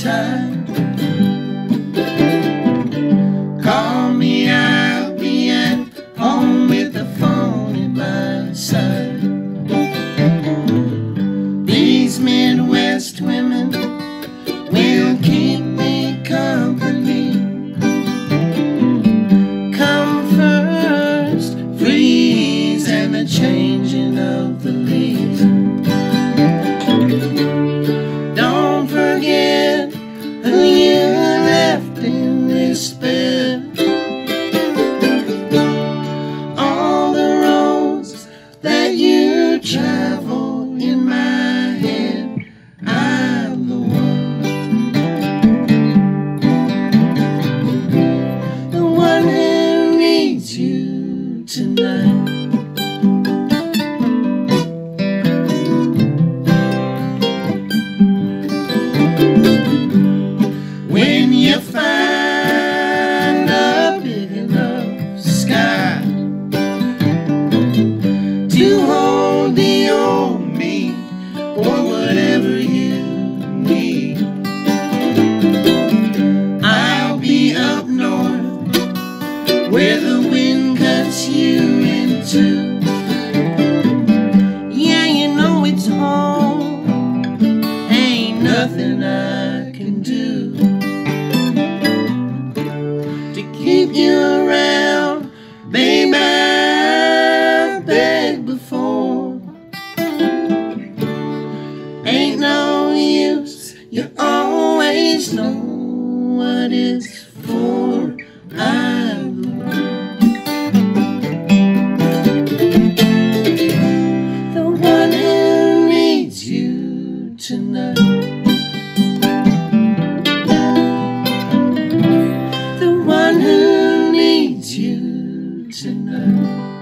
time. Call me, I'll be at home with the phone at my side. These Midwest women will keep me company. Come first, freeze, and the changing of the leaves. Don't forget who you left in despair. All the roads that you travel in my head, I'm the one who needs you tonight. When you find a big enough sky to hold the old me or whatever you need, I'll be up north where the wind cuts you in two. Yeah, you know it's home, ain't nothing I can do to keep you around, babe. I've begged before. Ain't no use, you always know what it's for. I'm the one who needs you tonight. The one who needs you tonight.